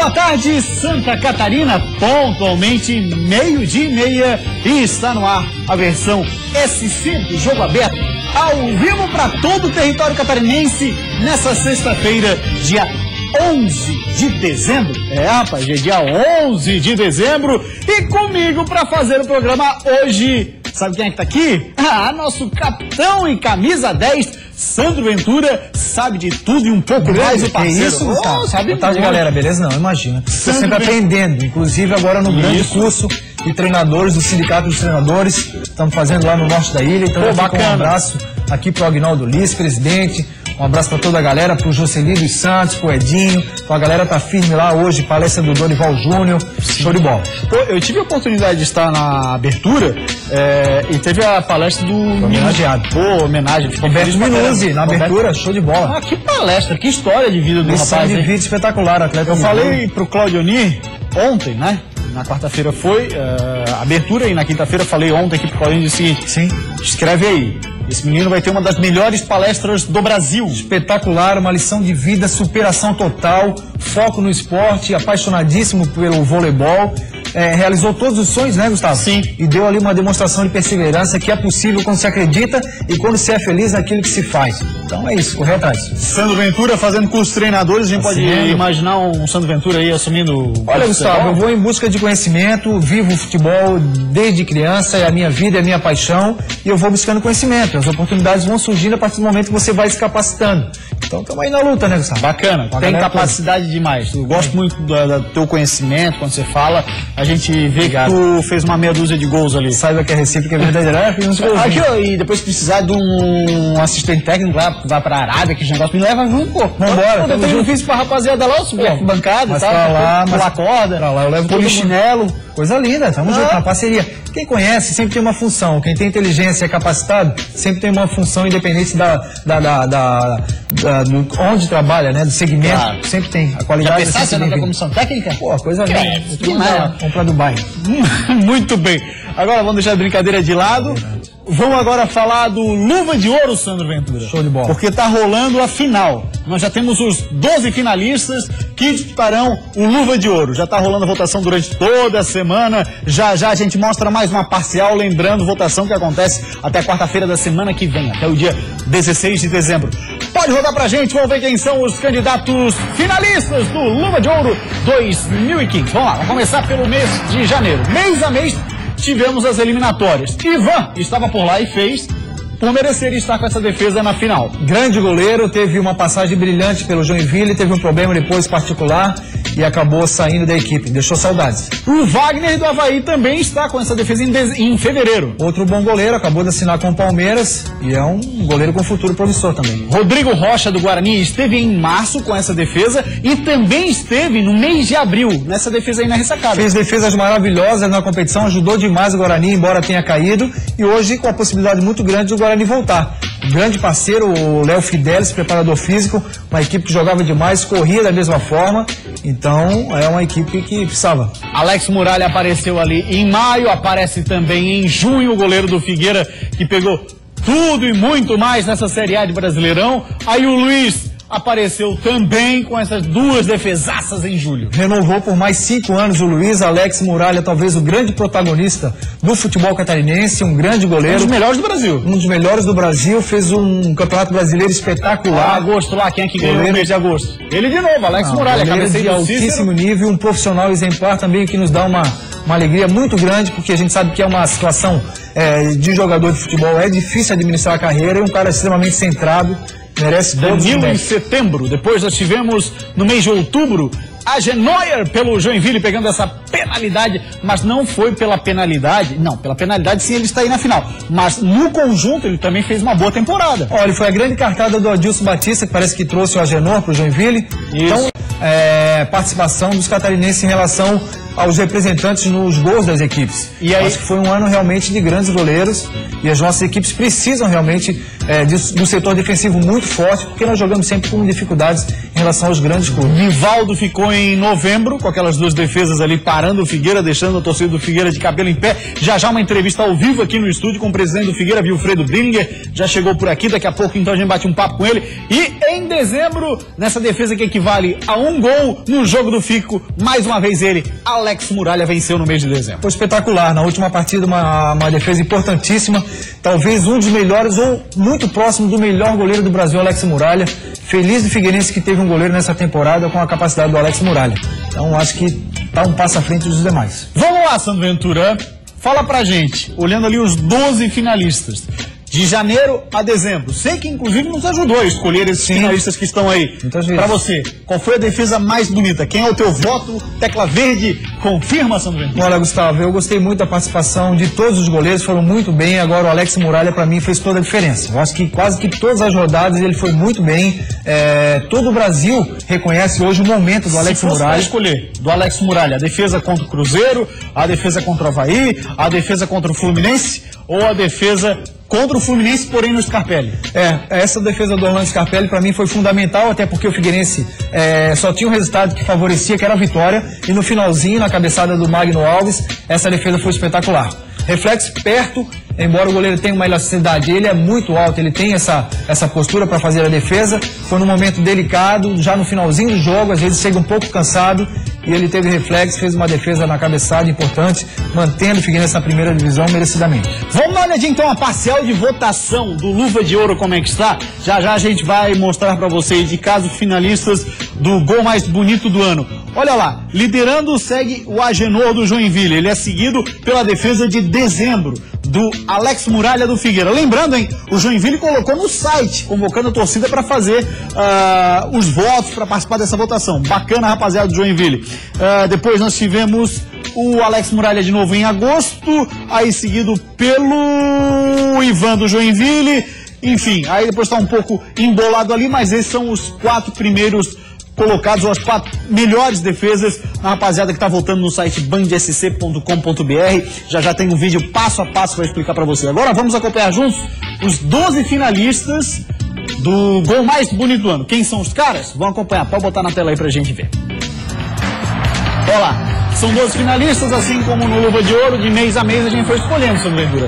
Boa tarde, Santa Catarina, pontualmente 12:30 e está no ar a versão SC do Jogo Aberto, ao vivo para todo o território catarinense, nessa sexta-feira, dia 11 de dezembro. Rapaz, dia 11 de dezembro e comigo para fazer o programa hoje, sabe quem é que tá aqui? Nosso capitão e camisa 10, Sandro Ventura, sabe de tudo e um pouco mais, o parceiro. Isso, Gustavo. Sabe boa tarde, galera, beleza? Não, imagina. Estou sempre aprendendo, inclusive agora no grande curso de treinadores do Sindicato dos Treinadores. Estamos fazendo lá no norte da ilha. Então, um abraço aqui pro Agnaldo Liz, presidente. Um abraço para toda a galera, pro Jocelyn dos Santos, pro Edinho. A galera tá firme lá hoje, palestra do Dorival Júnior. Show de bola. Pô, eu tive a oportunidade de estar na abertura e teve a palestra do homenageado. Pô, homenagem. Roberto Minuzzi, na abertura, show de bola. Que palestra, que história de vida do Lição rapaz. De vida espetacular, atleta. Eu falei pro Claudio Oni ontem, né? Na quarta-feira foi a abertura e na quinta-feira falei ontem aqui pro Claudio e disse: sim, escreve aí. Esse menino vai ter uma das melhores palestras do Brasil. Espetacular, uma lição de vida, superação total, foco no esporte, apaixonadíssimo pelo voleibol. Realizou todos os sonhos, né, Gustavo? Sim. E deu ali uma demonstração de perseverança que é possível quando se acredita e quando se é feliz naquilo que se faz. Então é isso, correr atrás. Sandro Ventura fazendo curso de treinadores, a gente pode imaginar um Sandro Ventura aí assumindo... Olha, Gustavo, eu vou em busca de conhecimento, vivo o futebol desde criança, é a minha vida, é a minha paixão, e eu vou buscando conhecimento. As oportunidades vão surgindo a partir do momento que você vai se capacitando. Então estamos aí na luta, né, Gustavo? Bacana, tem capacidade demais. Eu gosto muito do teu conhecimento, quando você fala, a gente vê que tu fez uma meia dúzia de gols ali. Saiba que é recíproca, é verdadeira. Fiz uns gols. Aqui, ó, e depois se precisar de um assistente técnico lá, vai pra Arábia, que esse negócio me leva junto, pô. Vambora. Eu tenho difícil pra rapaziada lá, eu subi a bancada e tal. Pra lá, pular corda, pra lá eu levo polichinelo. Coisa linda, tamo junto, na parceria. Quem conhece sempre tem uma função. Quem tem inteligência e é capacitado sempre tem uma função, independente do onde trabalha, né? Do segmento. Claro. Sempre tem. A qualidade. Já pensasse na comissão técnica? Pô, coisa linda. Vamos pra Dubai. Muito bem. Agora vamos deixar a brincadeira de lado. Vamos agora falar do Luva de Ouro, Sandro Ventura. Show de bola. Porque tá rolando a final. Nós já temos os 12 finalistas que disputarão o Luva de Ouro. Já tá rolando a votação durante toda a semana. Já a gente mostra mais uma parcial, lembrando, votação que acontece até quarta-feira da semana que vem, até o dia 16 de dezembro. Pode rodar pra gente, vamos ver quem são os candidatos finalistas do Luva de Ouro 2015. Vamos lá, vamos começar pelo mês de janeiro. Mês a mês tivemos as eliminatórias. Ivan estava por lá e fez por merecer estar com essa defesa na final. Grande goleiro, teve uma passagem brilhante pelo Joinville, teve um problema depois particular e acabou saindo da equipe, deixou saudades. O Wagner do Avaí também está com essa defesa em fevereiro. Outro bom goleiro, acabou de assinar com o Palmeiras e é um goleiro com futuro promissor também. Rodrigo Rocha do Guarani esteve em março com essa defesa e também esteve no mês de abril, nessa defesa aí na ressacada. Fez defesas maravilhosas na competição, ajudou demais o Guarani, embora tenha caído, e hoje com a possibilidade muito grande do Guarani voltar. Grande parceiro, o Léo Fidelis, preparador físico, uma equipe que jogava demais, corria da mesma forma, então é uma equipe que precisava. Alex Muralha apareceu ali em maio, aparece também em junho, o goleiro do Figueira, que pegou tudo e muito mais nessa Série A de Brasileirão. Aí o Luiz apareceu também com essas duas defesaças em julho. Renovou por mais 5 anos o Luiz. Alex Muralha, talvez o grande protagonista do futebol catarinense, um grande goleiro. Um dos melhores do Brasil. Um dos melhores do Brasil, fez um campeonato brasileiro espetacular. Agosto lá, quem é que ganhou no mês de agosto? Ele de novo, Alex Muralha, cabeceio de altíssimo nível, um profissional exemplar também que nos dá uma alegria muito grande, porque a gente sabe que é uma situação de jogador de futebol, é difícil administrar a carreira, é um cara extremamente centrado. Merece Danilo em setembro. Depois nós tivemos no mês de outubro a Genoyer pelo Joinville pegando essa penalidade, mas não foi pela penalidade. Não, pela penalidade sim ele está aí na final, mas no conjunto ele também fez uma boa temporada. Olha, foi a grande cartada do Adilson Batista, que parece que trouxe o Agenor para o Joinville. Isso. Então, participação dos catarinenses em relação aos representantes nos gols das equipes. E aí, acho que foi um ano realmente de grandes goleiros e as nossas equipes precisam realmente do setor defensivo muito forte, porque nós jogamos sempre com dificuldades em relação aos grandes clubes. Nivaldo ficou em novembro com aquelas duas defesas ali, parando o Figueira, deixando a torcida do Figueira de cabelo em pé. Já uma entrevista ao vivo aqui no estúdio com o presidente do Figueira, Wilfredo Brillinger, já chegou por aqui, daqui a pouco então a gente bate um papo com ele. E em dezembro, nessa defesa que equivale a 1 gol no jogo do Fico, mais uma vez ele, Alex Muralha, venceu no mês de dezembro. Foi espetacular, na última partida uma defesa importantíssima, talvez um dos melhores ou muito próximo do melhor goleiro do Brasil, Alex Muralha. Feliz do Figueirense que teve um goleiro nessa temporada com a capacidade do Alex Muralha. Então acho que está um passo à frente dos demais. Vamos lá, Sandro Ventura, fala pra gente, olhando ali os 12 finalistas, de janeiro a dezembro. Sei que inclusive nos ajudou a escolher esses finalistas que estão aí. Para você, qual foi a defesa mais bonita? Quem é o teu voto? Tecla verde, confirma, Sandro Ventura. Olha, Gustavo, eu gostei muito da participação de todos os goleiros, foram muito bem. Agora o Alex Muralha para mim fez toda a diferença. Eu acho que quase que todas as rodadas ele foi muito bem. Todo o Brasil reconhece hoje o momento do Alex Muralha. Se fosse escolher do Alex Muralha, a defesa contra o Cruzeiro, a defesa contra o Avaí, a defesa contra o Fluminense ou a defesa contra o Fluminense, porém no Scarpelli? Essa defesa do Orlando Scarpelli para mim foi fundamental, até porque o Figueirense só tinha um resultado que favorecia, que era a vitória, e no finalzinho, na cabeçada do Magno Alves, essa defesa foi espetacular. Reflexo perto, embora o goleiro tenha uma elasticidade, ele é muito alto, ele tem essa postura para fazer a defesa. Foi num momento delicado, já no finalzinho do jogo, às vezes chega um pouco cansado, e ele teve reflexo, fez uma defesa na cabeçada importante, mantendo o Figueirense na primeira divisão merecidamente. Vamos dar uma olhadinha então a parcial de votação do Luva de Ouro, como é que está? Já a gente vai mostrar para vocês de caso finalistas do gol mais bonito do ano. Olha lá, liderando segue o Agenor do Joinville, ele é seguido pela defesa de dezembro do Alex Muralha do Figueira. Lembrando, hein, o Joinville colocou no site, convocando a torcida para fazer os votos, para participar dessa votação. Bacana, rapaziada do Joinville. Depois nós tivemos o Alex Muralha de novo em agosto, aí seguido pelo Ivan do Joinville. Enfim, aí depois está um pouco embolado ali, mas esses são os 4 primeiros colocados, ou as 4 melhores defesas, a rapaziada que está votando no site bandsc.com.br. Já tem um vídeo passo a passo para explicar para você. Agora vamos acompanhar juntos os 12 finalistas do gol mais bonito do ano. Quem são os caras? Vamos acompanhar, pode botar na tela aí pra gente ver. Olha lá, são 12 finalistas, assim como no Luva de Ouro, de mês a mês a gente foi escolhendo, Sandro Ventura.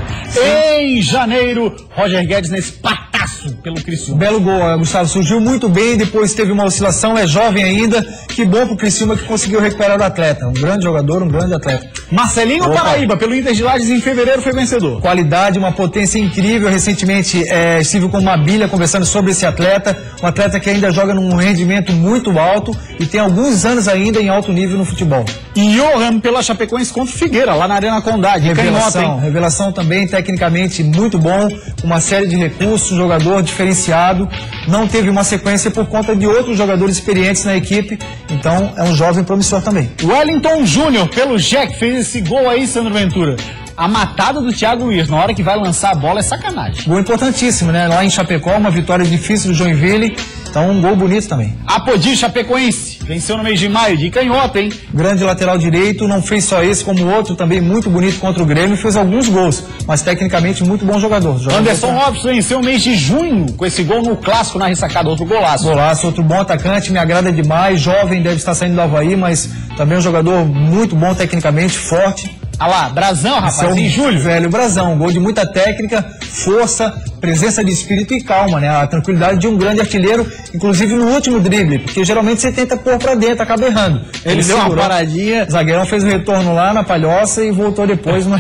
Em janeiro, Roger Guedes nesse pataço pelo Criciúma. Belo gol, Gustavo, surgiu muito bem, depois teve uma oscilação, é jovem ainda, que bom pro Criciúma que conseguiu recuperar o atleta, um grande jogador, um grande atleta. Marcelinho Paraíba, pelo Inter de Lages, em fevereiro foi vencedor. Qualidade, uma potência incrível, recentemente estive com uma Bíblia conversando sobre esse atleta, um atleta que ainda joga num rendimento muito alto e tem alguns anos ainda em alto nível no futebol. E Johan pela Chapecoense contra o Figueira, lá na Arena Condá, de Canhota, revelação também, tecnicamente muito bom, uma série de recursos, um jogador diferenciado, não teve uma sequência por conta de outros jogadores experientes na equipe, então é um jovem promissor também. Wellington Júnior, pelo Jack, fez esse gol aí, Sandro Ventura. A matada do Thiago Luiz, na hora que vai lançar a bola, é sacanagem. Gol importantíssimo, né? Lá em Chapecó, uma vitória difícil do Joinville, então um gol bonito também. Apodi Chapecoense, venceu no mês de maio, de canhota, hein? Grande lateral direito, não fez só esse, como outro também muito bonito contra o Grêmio, fez alguns gols, mas tecnicamente muito bom jogador. Anderson Lopes venceu no mês de junho, com esse gol no Clássico, na ressacada, outro golaço. Golaço, outro bom atacante, me agrada demais, jovem, deve estar saindo do Avaí, mas também um jogador muito bom tecnicamente, forte. Ah lá, Brazão, rapaz, em julho. Velho, Brazão, gol de muita técnica, força, presença de espírito e calma, né? A tranquilidade de um grande artilheiro, inclusive no último drible, porque geralmente você tenta pôr pra dentro, acaba errando. Ele deu uma paradinha. O zagueirão fez o retorno lá na palhoça e voltou depois, mas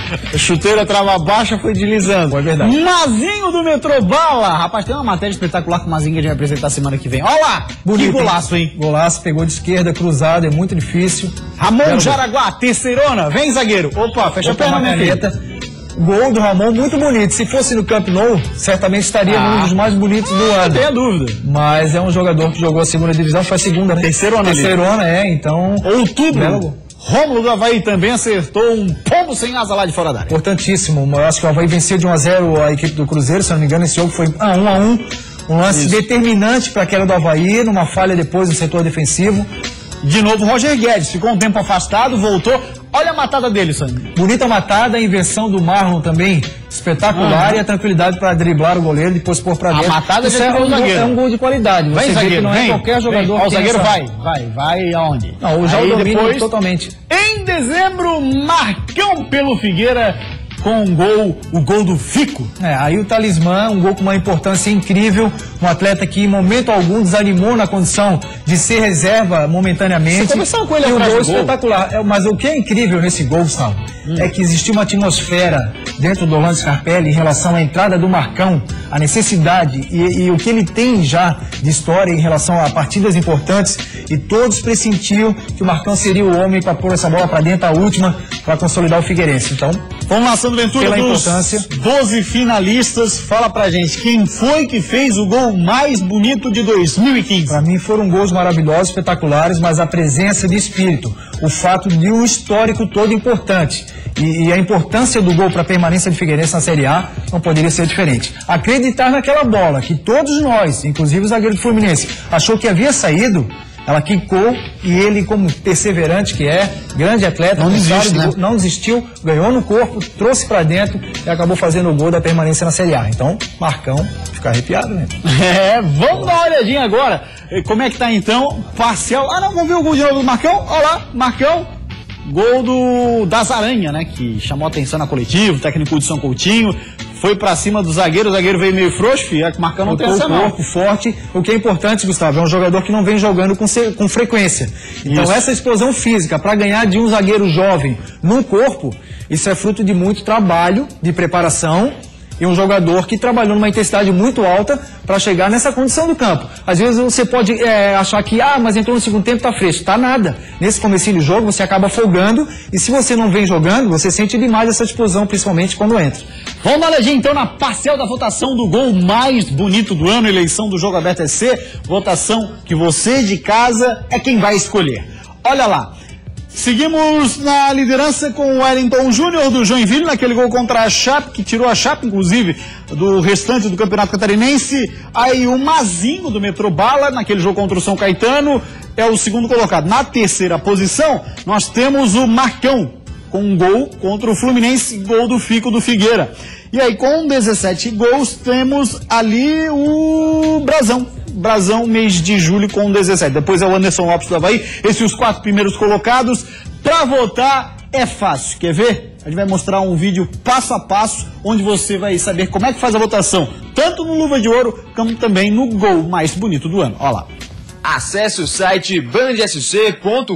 a chuteira trava baixa, foi deslizando. É verdade. Mazinho do Metrobala, rapaz, tem uma matéria espetacular com o Mazinho que a gente vai apresentar semana que vem. Olha lá, bonito, que golaço, hein? Golaço, pegou de esquerda, cruzado, é muito difícil. Ramon Jaraguá, terceirona, vem zagueiro. Opa, fecha a perna, minha caneta. Gol do Ramon, muito bonito. Se fosse no Camp Nou, certamente estaria um dos mais bonitos do ano. Não tenha dúvida. Mas é um jogador que jogou a segunda divisão, foi a segunda, né? Terceirona, então... Outubro. Rômulo do Avaí também acertou um pombo sem asa lá de fora da área. Importantíssimo. Eu acho que o Avaí venceu de 1-0 a equipe do Cruzeiro, se não me engano, esse jogo foi 1-1. Um lance determinante para a queda do Avaí, numa falha depois no setor defensivo. De novo, Roger Guedes ficou um tempo afastado, voltou. Olha a matada dele, Sandro. Bonita matada, a invenção do Marlon também espetacular e a tranquilidade para driblar o goleiro e depois pôr para dentro. A matada é um gol de qualidade. Você vê que não é qualquer jogador. O zagueiro vai aonde? Não, já o domínio totalmente. Em dezembro, Marcão pelo Figueira com o gol do Fico. Aí o talismã, um gol com uma importância incrível, um atleta que em momento algum desanimou na condição de ser reserva momentaneamente. Você começou com ele um gol espetacular. Mas o que é incrível nesse gol, Gustavo, é que existiu uma atmosfera dentro do Orlando Scarpelli em relação à entrada do Marcão, a necessidade e o que ele tem já de história em relação a partidas importantes, e todos pressentiam que o Marcão seria o homem para pôr essa bola para dentro, a última, para consolidar o Figueirense. Então, vamos lá, Sandro Ventura, dos 12 finalistas, fala pra gente, quem foi que fez o gol mais bonito de 2015? Para mim foram gols maravilhosos, espetaculares, mas a presença de espírito, o fato de um histórico todo importante e a importância do gol para a permanência de Figueirense na Série A não poderia ser diferente. Acreditar naquela bola que todos nós, inclusive o zagueiro do Fluminense, achou que havia saído, ela quicou e ele, como perseverante que é, grande atleta, não desistiu, ganhou no corpo, trouxe para dentro e acabou fazendo o gol da permanência na Série A. Então, Marcão, fica arrepiado, né? Vamos dar uma olhadinha agora. Como é que tá então? Parcial. Vamos ver o gol de novo do Marcão. Olha lá, Marcão. Gol das Aranha, né? Que chamou a atenção na coletiva, o técnico de São Coutinho. Foi pra cima do zagueiro, o zagueiro veio meio frouxo, filho, que Marcão não tem essa não. Corpo forte. O que é importante, Gustavo, é um jogador que não vem jogando com frequência. Então essa explosão física, para ganhar de um zagueiro jovem no corpo, isso é fruto de muito trabalho, de preparação, e um jogador que trabalhou numa intensidade muito alta para chegar nessa condição do campo. Às vezes você pode achar que, mas entrou no segundo tempo, tá fresco. Tá nada. Nesse comecinho do jogo, você acaba folgando, e se você não vem jogando, você sente demais essa explosão, principalmente quando entra. Vamos dar uma olhadinha então na parcial da votação do gol mais bonito do ano, eleição do Jogo Aberto SC, votação que você de casa é quem vai escolher. Olha lá. Seguimos na liderança com o Wellington Júnior do Joinville, naquele gol contra a Chape, que tirou a Chape, inclusive, do restante do Campeonato Catarinense. Aí o Mazinho do Metrobala, naquele jogo contra o São Caetano, é o segundo colocado. Na terceira posição, nós temos o Marcão, com um gol contra o Fluminense, gol do Fico do Figueira. E aí, com 17 gols, temos ali o Brazão, mês de julho, com 17. Depois é o Anderson Lopes do Avaí. Esses os 4 primeiros colocados. Para votar é fácil. Quer ver? A gente vai mostrar um vídeo passo a passo, onde você vai saber como é que faz a votação, tanto no Luva de Ouro, como também no gol mais bonito do ano. Olha lá. Acesse o site bandsc.com.br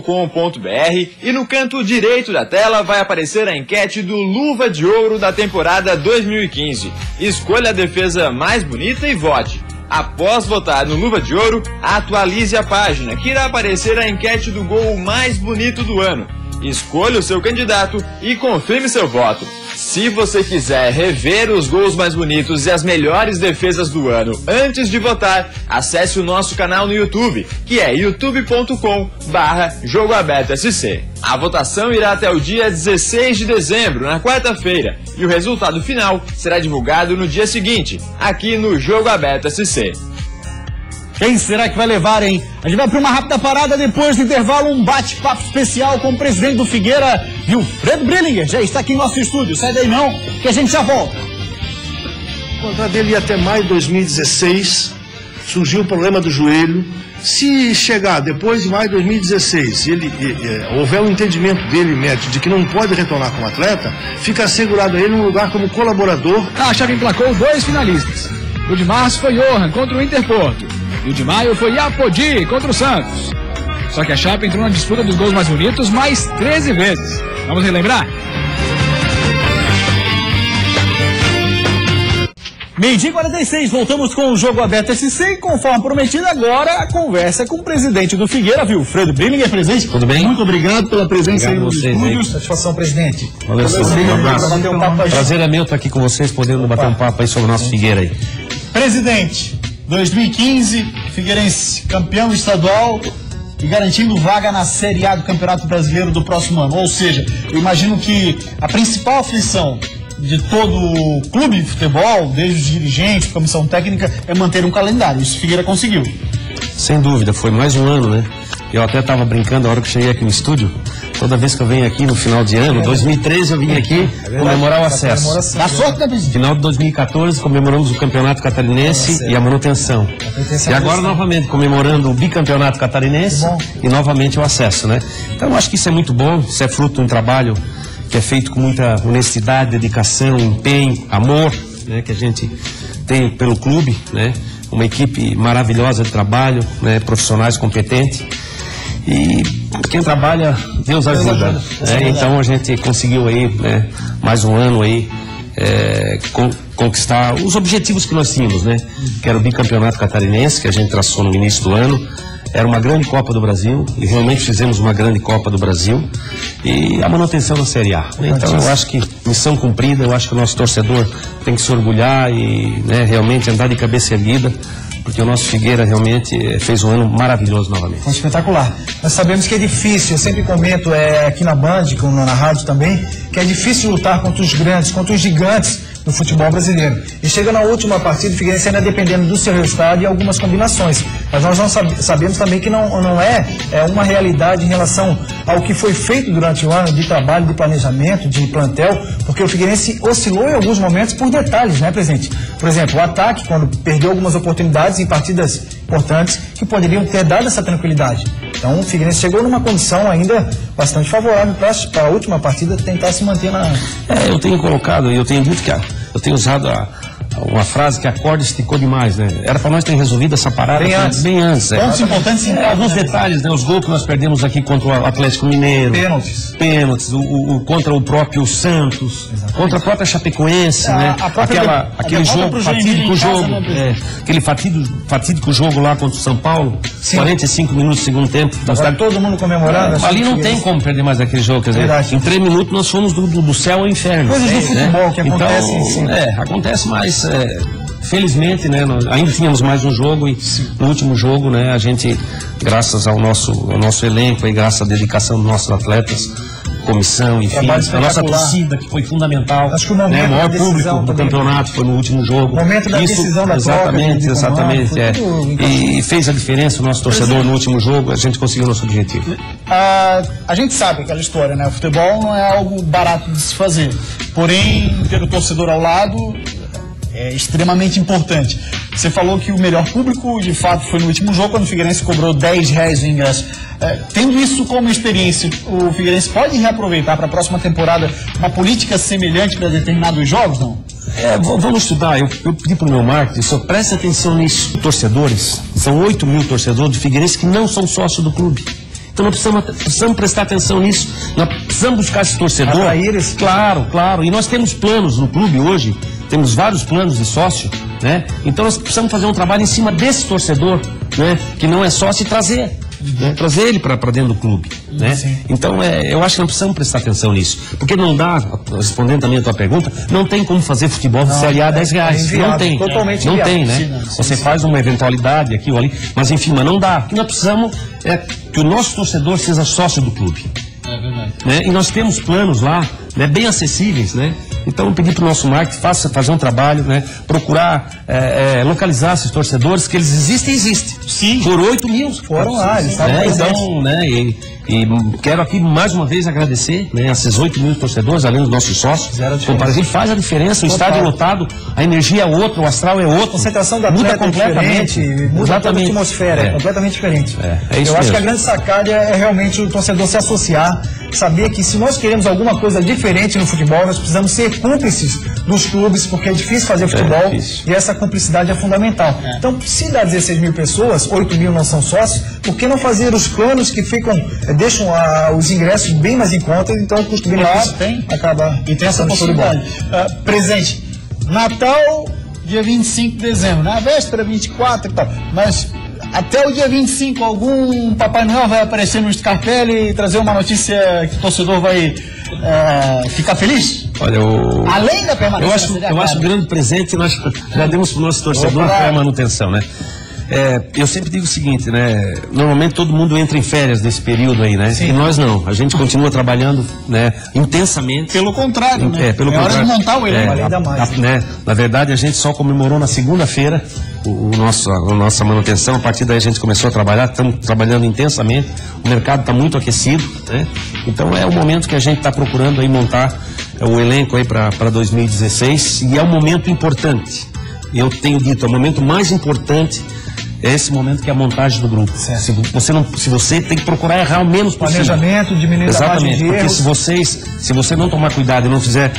e no canto direito da tela vai aparecer a enquete do Luva de Ouro da temporada 2015. Escolha a defesa mais bonita e vote. Após votar no Luva de Ouro, atualize a página, que irá aparecer a enquete do gol mais bonito do ano. Escolha o seu candidato e confirme seu voto. Se você quiser rever os gols mais bonitos e as melhores defesas do ano antes de votar, acesse o nosso canal no YouTube, que é youtube.com/jogoabertosc. A votação irá até o dia 16 de dezembro, na quarta-feira, e o resultado final será divulgado no dia seguinte, aqui no Jogo Aberto SC. Quem será que vai levar, hein? A gente vai para uma rápida parada, depois do intervalo, um bate-papo especial com o presidente do Figueira, Wilfredo Brillinger. Já está aqui em nosso estúdio. Sai daí não, que a gente já volta. O contrato dele ia até maio de 2016, surgiu o problema do joelho. Se chegar depois de maio de 2016, houver um entendimento dele, médico, de que não pode retornar como atleta, fica assegurado a ele um lugar como colaborador. A chave emplacou 2 finalistas. O de março foi Johan contra o Interporto. E o de maio foi Apodi contra o Santos. Só que a Chape entrou na disputa dos gols mais bonitos mais 13 vezes. Vamos relembrar? Meio-dia e 46, voltamos com o Jogo Aberto SC e, conforme prometido, agora a conversa com o presidente do Figueira, Wilfredo Brillinger. Presidente, tudo bem? Muito obrigado pela presença aí nos estúdios. Satisfação, presidente. Valeu, um abraço. Prazer é meu estar aqui com vocês, podendo bater um papo aí sobre o nosso Figueira aí. Presidente, 2015, Figueirense campeão estadual e garantindo vaga na Série A do Campeonato Brasileiro do próximo ano. Ou seja, eu imagino que a principal aflição de todo o clube de futebol, desde os dirigentes, comissão técnica, é manter um calendário. Isso Figueira conseguiu. Sem dúvida, foi mais um ano, né? Eu até estava brincando a hora que cheguei aqui no estúdio. Toda vez que eu venho aqui no final de ano, 2013 eu vim aqui comemorar o acesso. Dá sorte, né, presidente? Final de 2014 comemoramos o Campeonato Catarinense e a manutenção. E agora novamente comemorando o bicampeonato catarinense e novamente o acesso, né? Então eu acho que isso é muito bom, isso é fruto de um trabalho que é feito com muita honestidade, dedicação, empenho, amor, né, que a gente tem pelo clube, né? Uma equipe maravilhosa de trabalho, né? Profissionais competentes. E quem trabalha, Deus ajuda. Então a gente conseguiu aí, né, mais um ano aí, conquistar os objetivos que nós tínhamos, né? Que era o bicampeonato catarinense, que a gente traçou no início do ano. Era uma grande Copa do Brasil, e realmente fizemos uma grande Copa do Brasil, e a manutenção da Série A. Então eu acho que missão cumprida, eu acho que o nosso torcedor tem que se orgulhar e, né, realmente andar de cabeça erguida, porque o nosso Figueira realmente fez um ano maravilhoso novamente. Foi espetacular. Nós sabemos que é difícil, eu sempre comento aqui na Band, na rádio também, que é difícil lutar contra os grandes, contra os gigantes do futebol brasileiro. E chega na última partida, o Figueirense ainda dependendo do seu resultado e algumas combinações. Mas nós não sabemos também que não é uma realidade em relação ao que foi feito durante o ano de trabalho, de planejamento, de plantel, porque o Figueirense oscilou em alguns momentos por detalhes, né, presidente? Por exemplo, o ataque, quando perdeu algumas oportunidades em partidas importantes que poderiam ter dado essa tranquilidade. Então o Figueirense chegou numa condição ainda bastante favorável para a última partida tentar se manter na... eu tenho colocado, eu tenho dito que eu tenho usado uma frase que a corda esticou demais, né? Era para nós ter resolvido essa parada bem antes. Pontos importantes, alguns detalhes, né? Os gols que nós perdemos aqui contra o Atlético Mineiro. Pênaltis. Contra o próprio Santos. Exatamente. Contra a própria Chapecoense, né? Aquele jogo, aquele fatídico jogo lá contra o São Paulo. Sim. 45 minutos do segundo tempo. Todo mundo comemorando. Ali não tem como perder mais aquele jogo, quer dizer, em 3 minutos nós fomos do céu ao inferno. Coisas do futebol que acontecem. Então, acontece mais. Felizmente, né, nós ainda tínhamos mais um jogo e no último jogo, né, a gente, graças ao nosso elenco e graças à dedicação dos nossos atletas, comissão, enfim, a nossa torcida, que foi fundamental, acho que o momento, né, o maior público do campeonato foi no último jogo. O momento da decisão da exatamente, e fez a diferença o nosso torcedor no último jogo, a gente conseguiu o nosso objetivo. A gente sabe aquela história, né, o futebol não é algo barato de se fazer, porém ter o torcedor ao lado é extremamente importante. Você falou que o melhor público, de fato, foi no último jogo, quando o Figueirense cobrou R$10 o ingresso. Tendo isso como experiência, o Figueirense pode reaproveitar para a próxima temporada uma política semelhante para determinados jogos, não? Vamos estudar. Eu pedi para o meu marketing, só preste atenção nisso. Torcedores, são 8 mil torcedores de Figueirense que não são sócios do clube. Então nós precisamos prestar atenção nisso. Nós precisamos buscar esse torcedor. Claro. E nós temos planos no clube hoje. Temos vários planos de sócio, né? Então nós precisamos fazer um trabalho em cima desse torcedor, né? Que não é sócio, e trazer ele para dentro do clube, né? Então eu acho que nós precisamos prestar atenção nisso, porque não dá, respondendo também a tua pergunta, não tem como fazer futebol de Série A R$10, não tem, totalmente não tem, né? Você faz uma eventualidade aqui ou ali, mas enfim, mas não dá. O que nós precisamos é que o nosso torcedor seja sócio do clube. É verdade. Né? E nós temos planos lá, né, bem acessíveis, né? Então eu pedi para o nosso marketing fazer um trabalho, né? Procurar localizar esses torcedores, que eles existem. Sim. Por 8 mil. Foram lá, eles estavam então, né? E quero aqui mais uma vez agradecer, né, a esses 8 mil torcedores, além dos nossos sócios. A gente faz a diferença, o estádio lotado, a energia é outra, o astral é outro. A concentração da atleta completamente, muda toda a atmosfera, é completamente diferente. Eu acho que a grande sacada é realmente o torcedor se associar, saber que se nós queremos alguma coisa diferente no futebol, nós precisamos ser cúmplices dos clubes, porque é difícil fazer futebol e essa cumplicidade é fundamental. Então, se dá 16 mil pessoas, 8 mil não são sócios, por que não fazer os planos que deixam os ingressos bem mais em conta, então o custo-benefício acaba... E tem essa possibilidade. Presente, Natal, dia 25 de dezembro, na véspera 24 e tal, mas até o dia 25 algum Papai Noel vai aparecer no Scarpelli e trazer uma notícia que o torcedor vai ficar feliz? Olha, além da permanência, eu acho um grande presente que nós já demos para o nosso torcedor, que é a manutenção, né? eu sempre digo o seguinte, né? Normalmente todo mundo entra em férias nesse período aí, né? Sim. E nós não. A gente continua trabalhando, né, intensamente. Pelo contrário, né? Pelo contrário. Hora de montar o elenco. Ainda mais. Né? Na verdade, a gente só comemorou na segunda-feira a nossa manutenção. A partir daí a gente começou a trabalhar, estamos trabalhando intensamente. O mercado está muito aquecido, né? Então é o momento que a gente está procurando aí montar o elenco aí para 2016, e é um momento importante. Eu tenho dito, é o momento mais importante. É esse momento que é a montagem do grupo. Se você tem que procurar errar o menos possível. Planejamento, diminuir a margem de erros. Porque se você não tomar cuidado e não fizer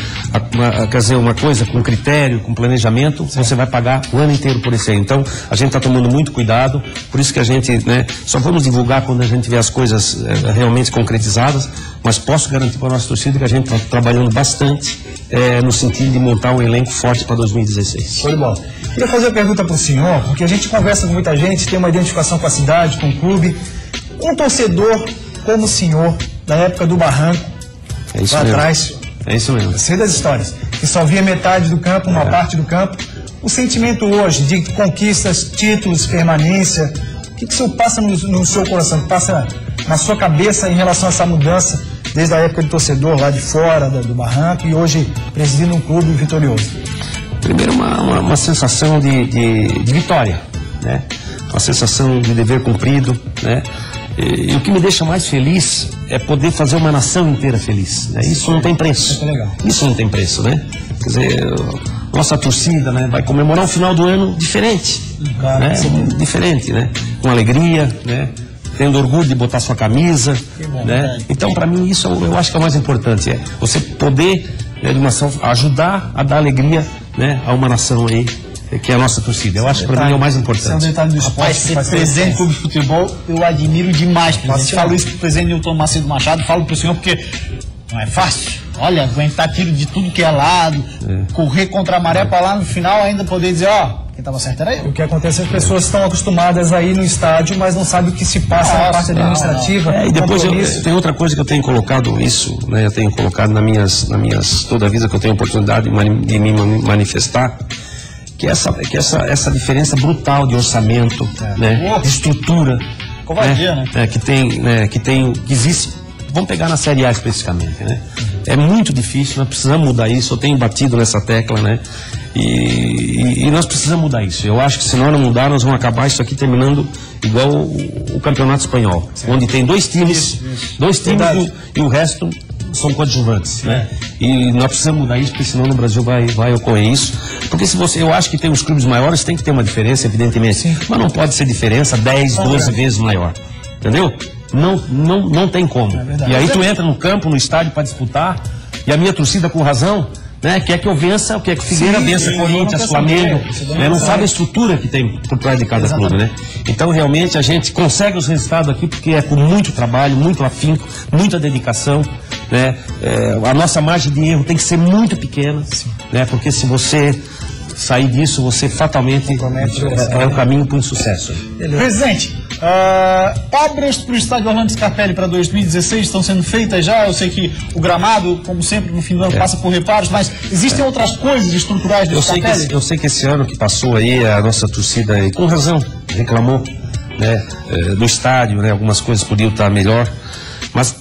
uma coisa com critério, com planejamento, você vai pagar o ano inteiro por isso aí. Então, a gente está tomando muito cuidado, por isso que a gente, né, só vamos divulgar quando a gente vê as coisas realmente concretizadas, mas posso garantir para a nossa torcida que a gente está trabalhando bastante no sentido de montar um elenco forte para 2016. Foi bom. Queria fazer uma pergunta para o senhor, porque a gente conversa com muita gente, tem uma identificação com a cidade, com o clube. Um torcedor como o senhor, da época do Barranco, lá atrás. É isso mesmo. Sei das histórias. Que só via metade do campo, uma parte do campo. O sentimento hoje de conquistas, títulos, permanência, o que o senhor passa no seu coração, que passa na sua cabeça em relação a essa mudança, desde a época de torcedor lá de fora, do Barranco, e hoje presidindo um clube vitorioso? Primeiro, uma sensação de vitória, né? Uma sensação de dever cumprido, né? E o que me deixa mais feliz é poder fazer uma nação inteira feliz, né? Isso não tem preço. Isso é legal. Isso não tem preço, né? Quer dizer, nossa torcida, né, vai comemorar um final do ano diferente, né? Diferente, né? Com alegria, né? Tendo orgulho de botar sua camisa, né? Então, para mim, isso eu acho que é o mais importante, você poder, de uma ação, ajudar a dar alegria, né, a uma nação aí, que é a nossa torcida. Eu acho que para mim é o mais importante. Esse é um detalhe do esporte. Rapaz, ser presidente do clube de futebol, eu admiro demais. Falo isso pro presidente Nilton Macedo Machado, falo pro senhor porque não é fácil. Olha, aguentar tiro de tudo que é lado, correr contra a maré para lá no final ainda poder dizer, quem estava certo era eu. O que acontece é que as pessoas estão acostumadas a ir no estádio, mas não sabem o que se passa na parte administrativa. E depois tem outra coisa que eu tenho colocado isso, né? Eu tenho colocado nas minhas toda a vida que eu tenho oportunidade de me manifestar, que essa diferença brutal de orçamento, né? De estrutura, covardia, né? Que existe. Vamos pegar na Série A especificamente, né? É muito difícil, nós precisamos mudar isso. Eu tenho batido nessa tecla, né? E nós precisamos mudar isso. Eu acho que se nós não mudar, nós vamos acabar isso aqui terminando igual o Campeonato Espanhol, onde tem dois times e o resto são coadjuvantes, né? E nós precisamos mudar isso, porque senão no Brasil vai ocorrer isso. Porque eu acho que tem os clubes maiores, tem que ter uma diferença, evidentemente, mas não pode ser diferença 10, 12 vezes maior, entendeu? Não tem como. E aí tu entra no campo, no estádio para disputar, e a minha torcida com razão, né, quer que eu vença, quer que o Figueira vença, Corinthians, Flamengo, né, não sabe a estrutura que tem por trás de cada clube, né? Então realmente a gente consegue os resultados aqui porque é com muito trabalho, muito afinco, muita dedicação, né? A nossa margem de erro tem que ser muito pequena, né? Porque se você sair disso, você fatalmente é o caminho para o insucesso. Presidente, obras para o estádio Orlando Scarpelli para 2016 estão sendo feitas já. Eu sei que o gramado, como sempre, no fim do ano passa por reparos, mas existem outras coisas estruturais do Scarpelli? Eu sei que esse ano que passou aí, a nossa torcida, com razão, reclamou, né, do estádio, né, algumas coisas podiam estar melhor, mas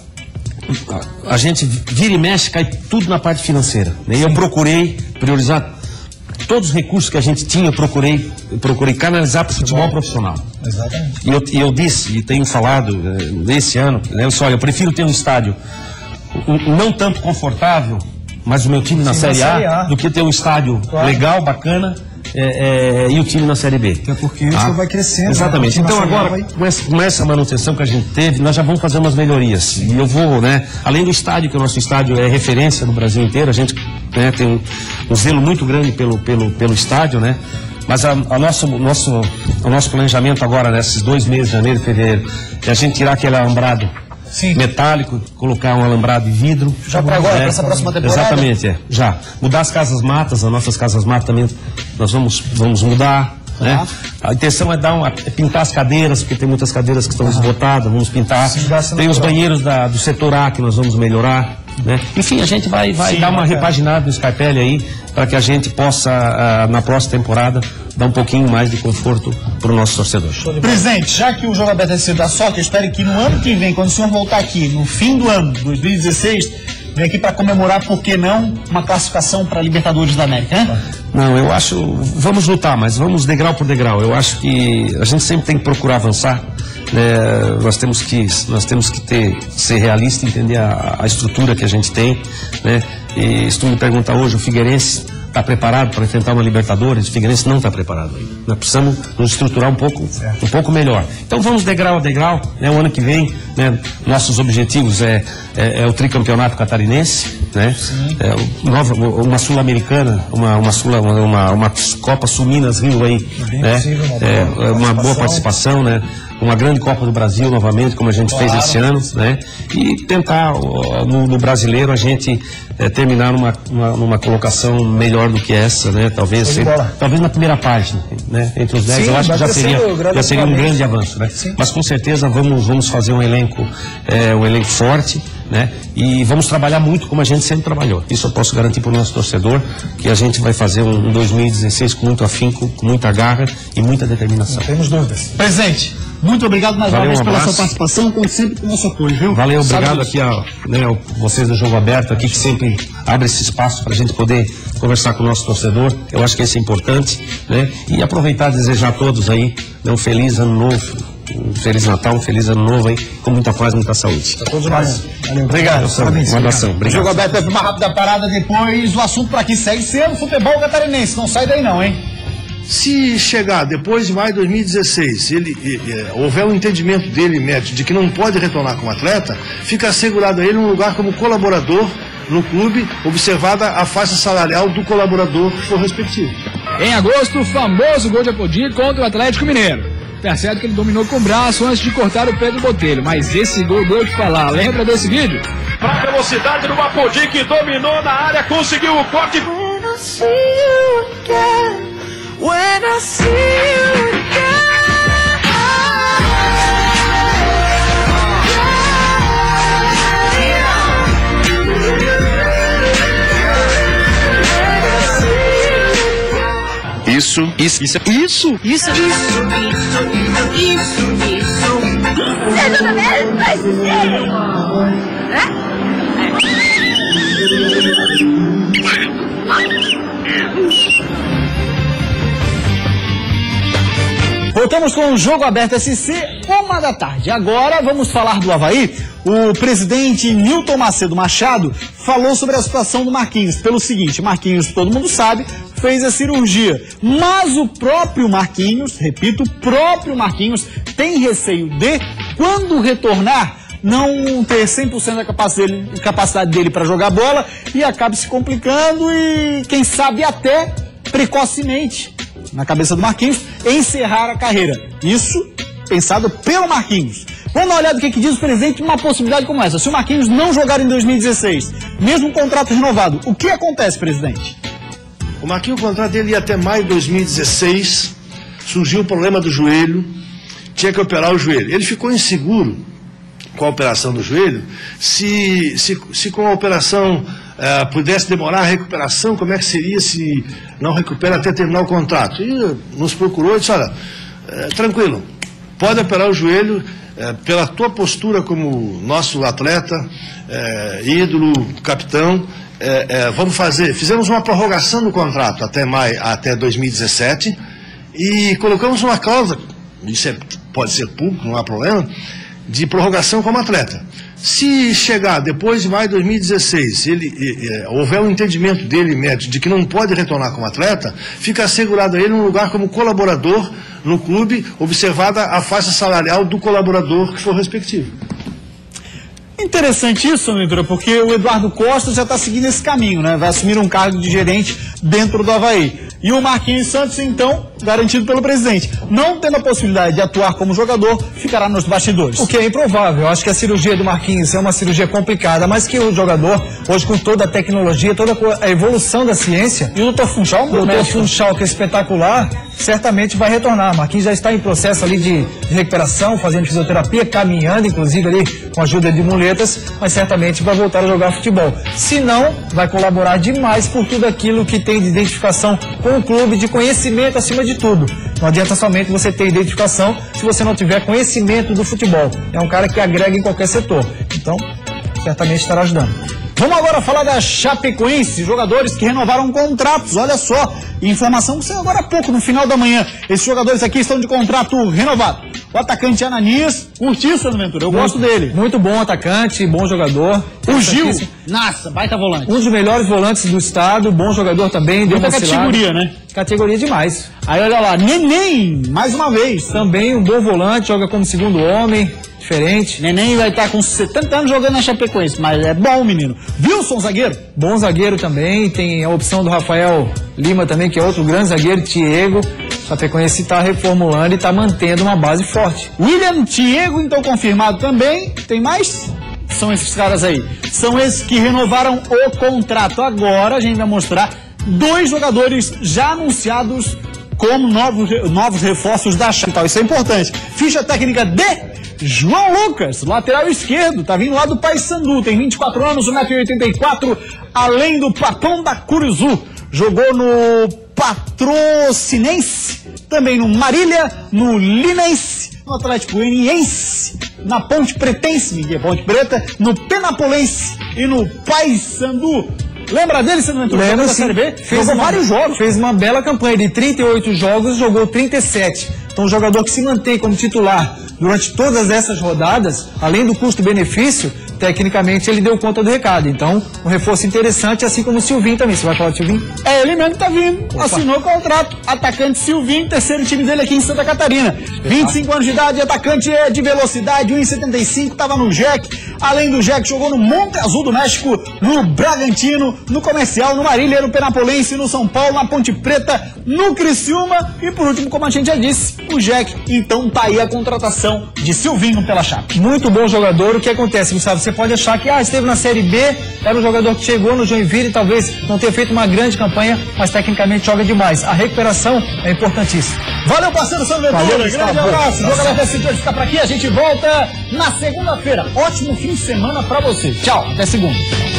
a gente vira e mexe, cai tudo na parte financeira, né? E eu procurei priorizar todos os recursos que a gente tinha, eu procurei canalizar para o futebol profissional. Exatamente. E eu disse, e tenho falado nesse ano, né, olha, eu prefiro ter um estádio não tanto confortável, mas o meu time na Série A, do que ter um estádio legal, bacana, e o time na Série B. Até porque isso vai crescendo. Exatamente. Né? Então agora, com essa manutenção que a gente teve, nós já vamos fazer umas melhorias. E eu vou, né, além do estádio, que o nosso estádio é referência no Brasil inteiro, a gente, né, tem um zelo muito grande pelo estádio, né? Mas o nosso planejamento agora, nesses 2 meses, janeiro e fevereiro, é a gente tirar aquele alambrado metálico, colocar um alambrado de vidro. Já para agora, para essa próxima temporada? Exatamente, já. Mudar as casas-matas, as nossas casas-matas também, nós vamos mudar. Né? A intenção é pintar as cadeiras, porque tem muitas cadeiras que estão esgotadas, vamos pintar. Tem os banheiros do setor A que nós vamos melhorar. né? Enfim, a gente vai dar uma repaginada no Scarpelli aí, para que a gente possa, na próxima temporada, dar um pouquinho mais de conforto para o nosso torcedor. Presidente, já que o jogo aberto é cedo da sorte, eu espero que no ano que vem, quando o senhor voltar aqui, no fim do ano, 2016, venha aqui para comemorar, por que não, uma classificação para a Libertadores da América, né? Não, eu acho, vamos lutar, mas vamos degrau por degrau. Eu acho que a gente sempre tem que procurar avançar. Nós temos que ser realista, entender a estrutura que a gente tem, né? E se tu me pergunta hoje, o Figueirense está preparado para enfrentar uma Libertadores? O Figueirense não está preparado ainda. Nós precisamos nos estruturar um pouco melhor. Então vamos degrau a degrau, né? O ano que vem, né, nossos objetivos é o tricampeonato catarinense, né? Uma sul-americana, uma Copa Sul Minas Rio aí, né? Uma boa participação, né? Uma grande Copa do Brasil novamente, como a gente fez esse ano, né? E tentar no brasileiro a gente terminar numa colocação melhor do que essa, né? Talvez na primeira página, né? Entre os 10, eu acho que já seria um grande avanço, né? Sim. Mas com certeza vamos fazer um elenco forte, né? E vamos trabalhar muito como a gente sempre trabalhou. Isso eu posso garantir para o nosso torcedor, que a gente vai fazer um 2016 com muito afinco, com muita garra e muita determinação. Não temos dúvidas. Presidente, muito obrigado mais uma vez pela sua participação, como sempre com o nosso apoio, viu? Valeu, obrigado aqui vocês do Jogo Aberto aqui, que sempre abre esse espaço para a gente poder conversar com o nosso torcedor. Eu acho que isso é importante, né? E aproveitar e desejar a todos aí um feliz ano novo, um feliz Natal, um feliz ano novo aí, com muita paz, muita saúde. Para todos nós. Valeu. Obrigado. Uma abração. Obrigado. O Jogo Aberto vai para uma rápida parada, depois o assunto por aqui segue sendo futebol catarinense. Não sai daí não, hein? Se chegar depois de maio de 2016, houver um entendimento dele, médico, de que não pode retornar como atleta, fica assegurado a ele um lugar como colaborador no clube, observada a faixa salarial do colaborador que for respectivo. Em agosto, o famoso gol de Apodi contra o Atlético Mineiro. Tá certo que ele dominou com o braço antes de cortar o Pedro Botelho, mas esse gol deu de falar. Lembra desse vídeo? Pra velocidade do Apodi, que dominou na área, conseguiu o corte. When I see you again. Isso. Você toda vez vai ser. Voltamos com o Jogo Aberto SC, 1 da tarde. Agora vamos falar do Avaí. O presidente Nilton Macedo Machado falou sobre a situação do Marquinhos. Pelo seguinte, Marquinhos, todo mundo sabe, fez a cirurgia. Mas o próprio Marquinhos, repito, o próprio Marquinhos tem receio de, quando retornar, não ter 100% da capacidade dele para jogar bola e acabe se complicando e, quem sabe, até precocemente, na cabeça do Marquinhos, encerrar a carreira. Isso pensado pelo Marquinhos. Vamos dar uma olhada no que diz o presidente numa possibilidade como essa. Se o Marquinhos não jogar em 2016, mesmo um contrato renovado, o que acontece, presidente? O Marquinhos, o contrato dele ia até maio de 2016, surgiu o problema do joelho, tinha que operar o joelho. Ele ficou inseguro com a operação do joelho, se com a operação pudesse demorar a recuperação, como é que seria se não recupera até terminar o contrato? E nos procurou e disse, olha, tranquilo, pode operar o joelho, pela tua postura como nosso atleta, ídolo, capitão, fizemos uma prorrogação do contrato até 2017 e colocamos uma cláusula, isso pode ser público, não há problema, de prorrogação como atleta. Se chegar depois de maio de 2016, houver um entendimento dele, médico, de que não pode retornar como atleta, fica assegurado a ele um lugar como colaborador no clube, observada a faixa salarial do colaborador que for respectivo. Interessante isso, Ventura, porque o Eduardo Costa já está seguindo esse caminho, né? Vai assumir um cargo de gerente dentro do Avaí. E o Marquinhos Santos, então, garantido pelo presidente, não tendo a possibilidade de atuar como jogador, ficará nos bastidores. O que é improvável. Eu acho que a cirurgia do Marquinhos é uma cirurgia complicada, mas que o jogador, hoje com toda a tecnologia, toda a evolução da ciência, e o Dr. Funchal, que é espetacular, certamente vai retornar. Marquinhos já está em processo ali de recuperação, fazendo fisioterapia, caminhando, inclusive ali com a ajuda de muletas, mas certamente vai voltar a jogar futebol. Se não, vai colaborar demais por tudo aquilo que tem de identificação com o clube, de conhecimento acima de tudo. Não adianta somente você ter identificação se você não tiver conhecimento do futebol. É um cara que agrega em qualquer setor. Então, certamente estará ajudando. Vamos agora falar da Chapecoense, jogadores que renovaram contratos. Olha só, informação que saiu agora há pouco, no final da manhã. Esses jogadores aqui estão de contrato renovado. O atacante Ananias, curtiu, Sandro Ventura, eu gosto dele. Muito bom atacante, bom jogador. O Gil, nossa, baita volante. Um dos melhores volantes do estado, bom jogador também. Muita categoria, né? Categoria demais. Aí olha lá, Neném, mais uma vez. Também um bom volante, joga como segundo homem. Diferente. Neném vai estar com 70 anos jogando na Chapecoense, mas é bom, menino. Wilson, zagueiro? Bom zagueiro também. Tem a opção do Rafael Lima também, que é outro grande zagueiro, Thiago. Chapecoense está reformulando e está mantendo uma base forte. William Thiago, então confirmado também. Tem mais? São esses caras aí. São esses que renovaram o contrato. Agora a gente vai mostrar 2 jogadores já anunciados como novos reforços da Chapecoense. Isso é importante. Ficha técnica de João Lucas, lateral esquerdo, tá vindo lá do Paysandu, tem 24 anos, 1,84 m, além do Papão da Curuzu. Jogou no Patrocinense, também no Marília, no Linense, no Atlético Goianiense, na Ponte Pretense, que é Ponte Preta, no Penapolense e no Paysandu. Lembra dele, Sandro Ventura? Lembro, sim. Fez vários jogos. Fez uma bela campanha de 38 jogos, jogou 37. Então, um jogador que se mantém como titular durante todas essas rodadas, além do custo-benefício, tecnicamente ele deu conta do recado. Então, um reforço interessante, assim como o Silvinho também. Você vai falar de Silvinho? É, ele mesmo que tá vindo. Opa. Assinou o contrato. Atacante Silvinho, terceiro time dele aqui em Santa Catarina. 25 anos de idade, atacante de velocidade, 1,75, tava no Jack. Além do Jack, jogou no Monte Azul do México, no Bragantino, no Comercial, no Marília, no Penapolense, no São Paulo, na Ponte Preta, no Criciúma e por último, como a gente já disse, o Jack. Então tá aí a contratação de Silvinho pela Chape. Muito bom jogador. O que acontece, Gustavo? Você pode achar que esteve na Série B, era um jogador que chegou no Joinville e talvez não tenha feito uma grande campanha, mas tecnicamente joga demais. A recuperação é importantíssima. Valeu, parceiro Sandro Ventura. Grande abraço. Vou galera desse vídeo ficar por aqui. A gente volta na segunda-feira. Ótimo fim de semana pra você. Tchau, até segunda.